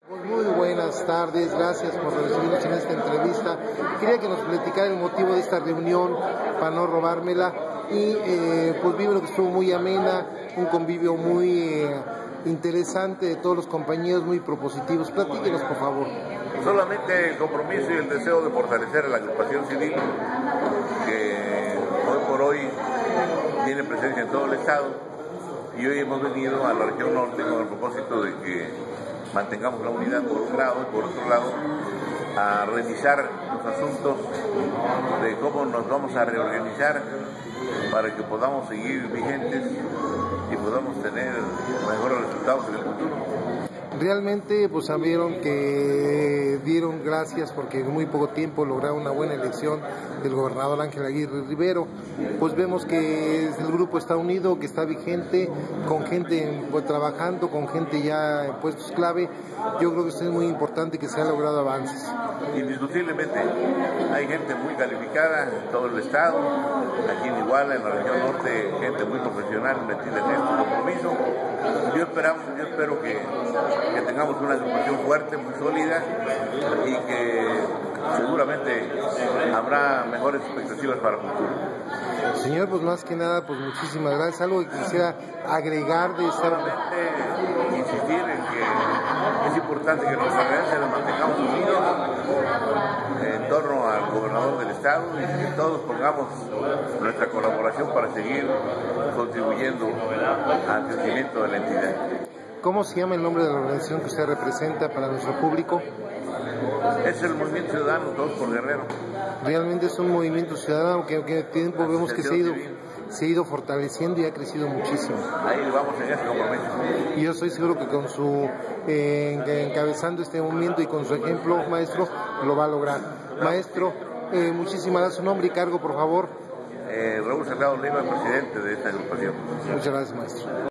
Muy buenas tardes, gracias por recibirnos en esta entrevista. Quería que nos platicara el motivo de esta reunión para no robármela y pues vimos que estuvo muy amena, un convivio muy interesante de todos los compañeros, muy propositivos. Platíquenos, por favor. Solamente el compromiso y el deseo de fortalecer a la agrupación civil que hoy por hoy tiene presencia en todo el estado, y hoy hemos venido a la región norte con el propósito de que mantengamos la unidad por un lado y por otro lado a revisar los asuntos de cómo nos vamos a reorganizar para que podamos seguir vigentes y podamos tener mejores resultados en el futuro. Realmente pues sabieron que dieron gracias porque en muy poco tiempo lograron una buena elección del gobernador Ángel Aguirre Rivero. Pues vemos que el grupo está unido, que está vigente, con gente pues, trabajando, con gente ya en puestos clave. Yo creo que esto es muy importante, que se han logrado avances. Indiscutiblemente hay gente muy calificada en todo el estado, aquí en Iguala, en la región norte, gente muy profesional metida en este compromiso. Yo espero que tengamos una agrupación fuerte, muy sólida, y que seguramente habrá mejores expectativas para el futuro. Señor, pues más que nada, pues muchísimas gracias. Algo que quisiera agregar de esta... Insistir en que es importante que nuestra alianza nos mantengamos unidos en torno al gobernador del estado y que todos pongamos nuestra colaboración para seguir contribuyendo al crecimiento de la entidad. ¿Cómo se llama el nombre de la organización que usted representa para nuestro público? Es el Movimiento Ciudadano Todos por Guerrero. Realmente es un movimiento ciudadano que en tiempo vemos que se ha ido fortaleciendo y ha crecido muchísimo. Ahí vamos en ese compromiso. Y yo estoy seguro que con su encabezando este movimiento y con su ejemplo, maestro, lo va a lograr. Maestro, muchísimas gracias. Su nombre y cargo, por favor. Raúl Salgado Leiva, presidente de esta agrupación. Muchas gracias, maestro.